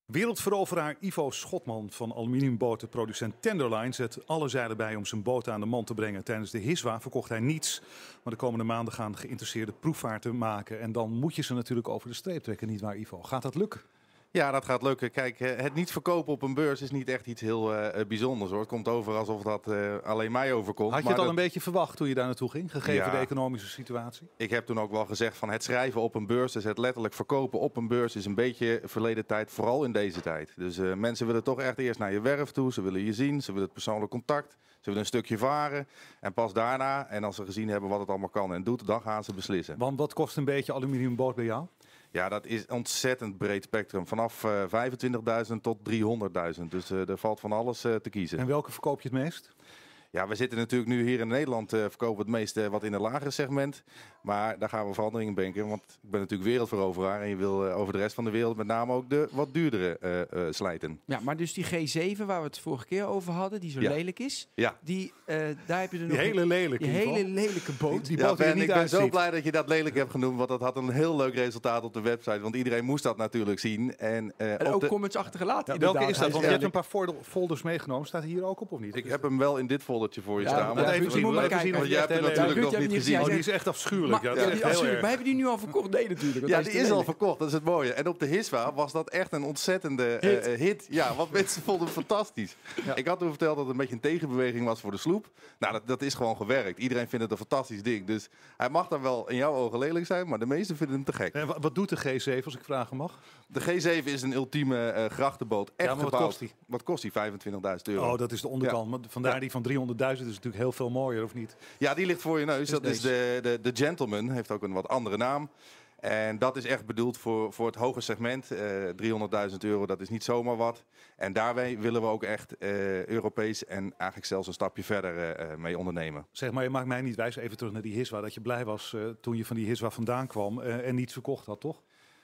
Wereldveroveraar Ivo Schotman van aluminiumbotenproducent Tenderline zet alle zeilen bij om zijn boten aan de man te brengen. Tijdens de HISWA verkocht hij niets. Maar de komende maanden gaan geïnteresseerde proefvaarten maken. En dan moet je ze natuurlijk over de streep trekken, nietwaar Ivo? Gaat dat lukken? Ja, dat gaat lukken. Kijk, het niet verkopen op een beurs is niet echt iets heel bijzonders hoor. Het komt over alsof dat alleen mij overkomt. Had je het al een beetje verwacht toen je daar naartoe ging, gegeven de economische situatie? Ik heb toen ook wel gezegd van het schrijven op een beurs, dus het letterlijk verkopen op een beurs is een beetje verleden tijd, vooral in deze tijd. Dus mensen willen toch echt eerst naar je werf toe, ze willen je zien, ze willen het persoonlijk contact, ze willen een stukje varen. En pas daarna, en als ze gezien hebben wat het allemaal kan en doet, dan gaan ze beslissen. Want wat kost een beetje aluminiumboot bij jou? Ja, dat is een ontzettend breed spectrum. Vanaf 25.000 tot 300.000. Dus er valt van alles te kiezen. En welke verkoop je het meest? Ja, we zitten natuurlijk nu hier in Nederland, verkopen we het meeste wat in een lagere segment. Maar daar gaan we verandering in brengen. Want ik ben natuurlijk wereldveroveraar. En je wil over de rest van de wereld met name ook de wat duurdere slijten. Ja, maar dus die G7 waar we het vorige keer over hadden, die zo lelijk is. Ja. Daar heb je er nog die hele lelijke, die hele lelijke boot. Die boot ik ben zo blij dat je dat lelijk hebt genoemd. Want dat had een heel leuk resultaat op de website. Want iedereen moest dat natuurlijk zien. En ook comments achtergelaten. Ja, welke is dat? Want je hebt een paar folders meegenomen. Staat hij hier ook op of niet? Ik heb hem wel in dit foldertje voor je staan. Want even zien, want jij hebt hem natuurlijk nog niet gezien. Oh, die is echt afschuwelijk. Maar hebben die nu al verkocht? Nee, natuurlijk. Ja, die is al verkocht. Dat is het mooie. En op de HISWA was dat echt een ontzettende hit. Ja, want mensen vonden het fantastisch. Ja. Ik had toen verteld dat het een beetje een tegenbeweging was voor de sloep. Nou, dat is gewoon gewerkt. Iedereen vindt het een fantastisch ding. Dus hij mag dan wel in jouw ogen lelijk zijn, maar de meesten vinden hem te gek. En wat doet de G7, als ik vragen mag? De G7 is een ultieme grachtenboot. Echt maar gebouwd. wat kost die? Wat kost die? €25.000. Oh, dat is de onderkant. Maar vandaar die van 300.000 is natuurlijk heel veel mooier, of niet? Ja, die ligt voor je neus. Dat is de Gentleman. Heeft ook een wat andere naam. En dat is echt bedoeld voor het hoge segment. €300.000, dat is niet zomaar wat. En daarbij willen we ook echt Europees en eigenlijk zelfs een stapje verder mee ondernemen. Zeg maar, je maakt mij niet wijs, even terug naar die HISWA, dat je blij was toen je van die HISWA vandaan kwam en niets verkocht had, toch?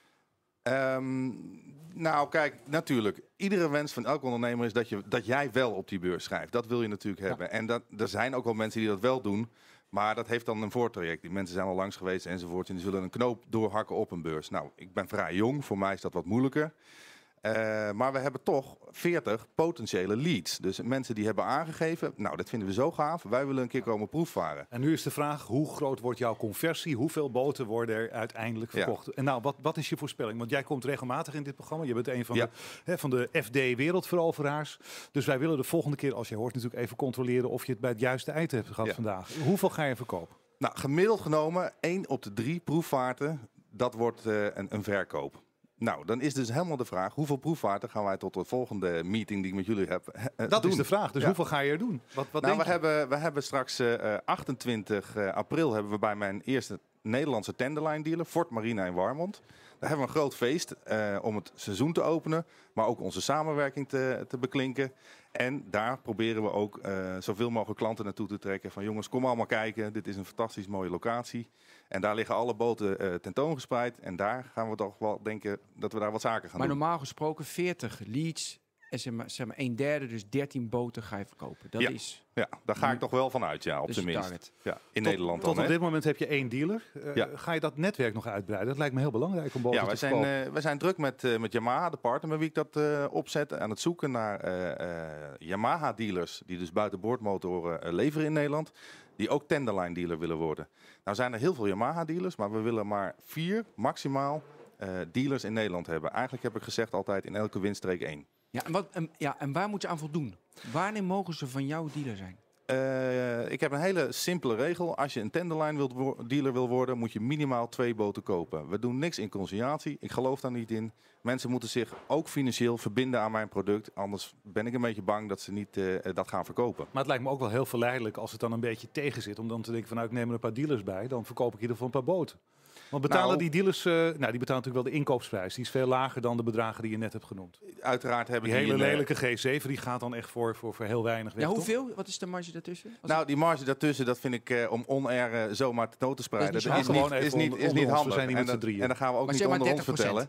Nou, kijk, natuurlijk. Iedere wens van elke ondernemer is dat jij wel op die beurs schrijft. Dat wil je natuurlijk hebben. En er zijn ook wel mensen die dat wel doen. Maar dat heeft dan een voortraject. Die mensen zijn al langs geweest enzovoort. En die zullen een knoop doorhakken op een beurs. Nou, ik ben vrij jong. Voor mij is dat wat moeilijker. Maar we hebben toch 40 potentiële leads. Dus mensen die hebben aangegeven, nou, dat vinden we zo gaaf. Wij willen een keer komen proefvaren. En nu is de vraag, hoe groot wordt jouw conversie? Hoeveel boten worden er uiteindelijk verkocht? Ja. En nou, wat is je voorspelling? Want jij komt regelmatig in dit programma. Je bent een van de FD wereldveroveraars. Dus wij willen de volgende keer, als je hoort, natuurlijk even controleren of je het bij het juiste eind hebt gehad vandaag. Hoeveel ga je verkopen? Nou, gemiddeld genomen 1 op de 3 proefvaarten, dat wordt een verkoop. Nou, dan is dus helemaal de vraag, hoeveel proefvaarten gaan wij tot de volgende meeting die ik met jullie heb Dat doen? is de vraag, dus hoeveel ga je er doen? Wat nou, we hebben straks 28 april hebben we bij mijn eerste Nederlandse tenderline dealer, Fort Marina in Warmond. Daar hebben we een groot feest om het seizoen te openen, maar ook onze samenwerking te beklinken. En daar proberen we ook zoveel mogelijk klanten naartoe te trekken. Van jongens, kom allemaal kijken, dit is een fantastisch mooie locatie. En daar liggen alle boten tentoongespreid. En daar gaan we toch wel denken dat we daar wat zaken gaan doen. Maar normaal gesproken 40 leads en zeg maar 1/3, dus 13 boten ga je verkopen. Dat is... Ja, daar ga ik toch wel vanuit, ja, op zijn minst. Ja, in Nederland tot dan. Op dit moment heb je 1 dealer. Ga je dat netwerk nog uitbreiden? Dat lijkt me heel belangrijk om boten te verkopen. Wij zijn druk met Yamaha, de partner met wie ik dat opzet. Aan het zoeken naar Yamaha-dealers die dus buitenboordmotoren leveren in Nederland. Die ook tenderline dealer willen worden. Nou zijn er heel veel Yamaha-dealers, maar we willen maar 4 maximaal dealers in Nederland hebben. Eigenlijk heb ik gezegd altijd in elke windstreek 1. Ja, en waar moet je aan voldoen? Wanneer mogen ze van jouw dealer zijn? Ik heb een hele simpele regel. Als je een tenderline dealer wil worden, moet je minimaal 2 boten kopen. We doen niks in conciliatie. Ik geloof daar niet in. Mensen moeten zich ook financieel verbinden aan mijn product. Anders ben ik een beetje bang dat ze niet dat gaan verkopen. Maar het lijkt me ook wel heel verleidelijk als het dan een beetje tegen zit. Om dan te denken van nou, ik neem er een paar dealers bij. Dan verkoop ik in ieder geval een paar boten. Want betalen die dealers, die betalen natuurlijk wel de inkoopsprijs. Die is veel lager dan de bedragen die je net hebt genoemd. Uiteraard hebben die hele lelijke G7, die gaat dan echt voor heel weinig weg. Ja, hoeveel? Wat is de marge daartussen? Nou, die marge daartussen, dat vind ik om on-air zomaar te te spreiden. Dat is niet handig. We zijn niet met z'n drieën. En dan gaan we ook niet onder ons vertellen.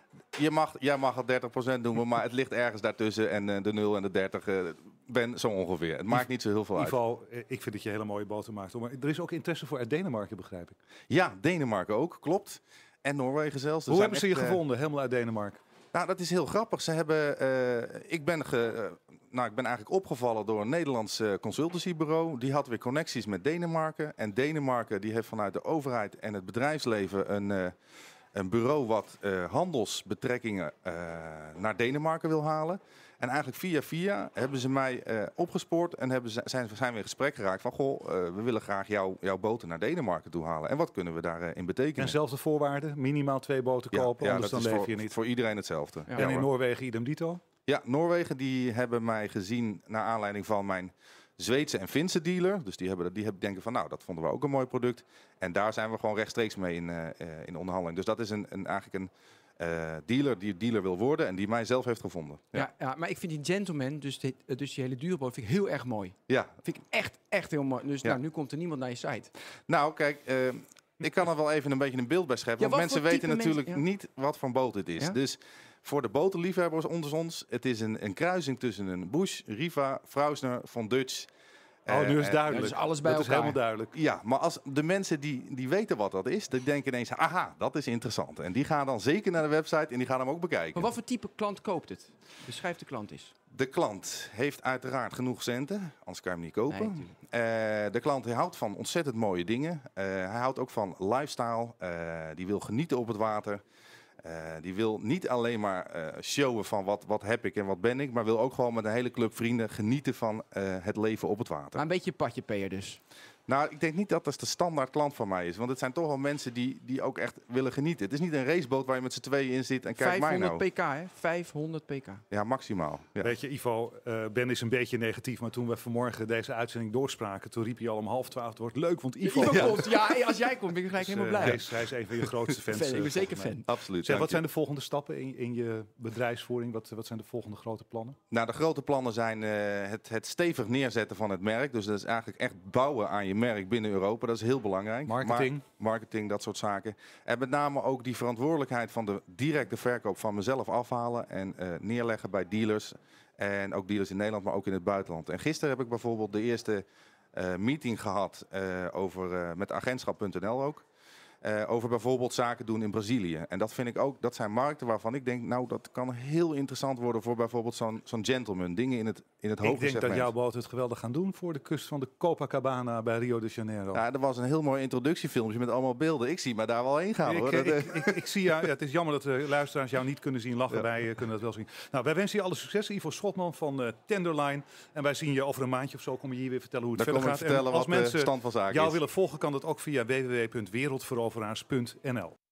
Jij mag het 30% noemen, maar het ligt ergens daartussen. En de 0 en de 30 ben zo ongeveer. Het maakt niet zo heel veel uit. Ivo, ik vind dat je hele mooie boten maakt. Maar er is ook interesse voor uit Denemarken, begrijp ik. Ja, Denemarken ook, klopt. En Noorwegen zelfs. Hoe hebben ze je gevonden, helemaal uit Denemarken? Nou, dat is heel grappig. Ze hebben, ik ben eigenlijk opgevallen door een Nederlands consultancybureau. Die had weer connecties met Denemarken. En Denemarken die heeft vanuit de overheid en het bedrijfsleven een bureau wat handelsbetrekkingen naar Denemarken wil halen. En eigenlijk via hebben ze mij opgespoord en zijn we in gesprek geraakt van we willen graag jouw boten naar Denemarken toe halen. En wat kunnen we daarin betekenen? En zelfde voorwaarden, minimaal 2 boten kopen, anders dan leef je niet. Voor iedereen hetzelfde. Ja. En in Noorwegen idem dito? Ja, Noorwegen die hebben mij gezien naar aanleiding van mijn Zweedse en Finse dealer. Dus die hebben denken van dat vonden we ook een mooi product. En daar zijn we gewoon rechtstreeks mee in onderhandeling. Dus dat is eigenlijk een dealer die dealer wil worden en die mij zelf heeft gevonden. Ja, maar ik vind die gentleman, dus die hele duurboot, vind ik heel erg mooi. Ja. Vind ik echt heel mooi. Dus nu komt er niemand naar je site. Nou, kijk, ik kan er wel even een beetje een beeld bij scheppen. Want mensen weten natuurlijk niet wat voor boot het is. Ja? Dus voor de botenliefhebbers onder ons, het is een kruising tussen een Bush, Riva, Frausner, Von Dutch. Nu is duidelijk. Dus alles bij dat is elkaar. helemaal duidelijk. Ja, maar als de mensen die weten wat dat is, die denken ineens, aha, dat is interessant. En die gaan dan zeker naar de website en die gaan hem ook bekijken. Maar wat voor type klant koopt het? Beschrijf de klant eens. De klant heeft uiteraard genoeg centen, anders kan je hem niet kopen. Nee, de klant houdt van ontzettend mooie dingen. Hij houdt ook van lifestyle. Die wil genieten op het water. Die wil niet alleen maar showen van wat heb ik en wat ben ik, maar wil ook gewoon met een hele club vrienden genieten van het leven op het water. Maar een beetje patjepeer dus. Nou, ik denk niet dat dat de standaard klant van mij is. Want het zijn toch wel mensen die ook echt willen genieten. Het is niet een raceboot waar je met z'n tweeën in zit en kijk mij nou. 500 pk, hè? 500 pk. Ja, maximaal. Ja. Weet je, Ivo, Ben is een beetje negatief, maar toen we vanmorgen deze uitzending doorspraken, toen riep hij al om 11:30, het wordt leuk, want Ivo... komt. Ja, als jij komt ben ik gelijk helemaal blij. Hij is een van je grootste fans. Ik ben zeker fan. Absoluut. Zeg, wat zijn de volgende stappen in je bedrijfsvoering? Wat zijn de volgende grote plannen? Nou, de grote plannen zijn het stevig neerzetten van het merk. Dus dat is eigenlijk echt bouwen aan je merk binnen Europa. Dat is heel belangrijk. Marketing, dat soort zaken. En met name ook die verantwoordelijkheid van de directe verkoop van mezelf afhalen en neerleggen bij dealers. En ook dealers in Nederland, maar ook in het buitenland. En gisteren heb ik bijvoorbeeld de eerste meeting gehad met agentschap.nl ook. Over bijvoorbeeld zaken doen in Brazilië. En dat vind ik ook, dat zijn markten waarvan ik denk, nou, dat kan heel interessant worden voor bijvoorbeeld zo'n gentleman. Dingen in het hoge segment. Ik denk dat jouw boot het geweldig gaan doen voor de kust van de Copacabana bij Rio de Janeiro. Ja, er was een heel mooi introductiefilmpje met allemaal beelden. Ik zie maar daar wel heen gaan, hoor. Ik zie jou, het is jammer dat de luisteraars jou niet kunnen zien lachen. Wij kunnen dat wel zien. Nou, wij wensen je alle succes. Ivo Schotman van Tenderline. En wij zien je over een maandje of zo. Kom je hier weer vertellen hoe het verder gaat. En als mensen stand van zaken jou willen volgen, kan dat ook via www.wereldveroveraars.nl.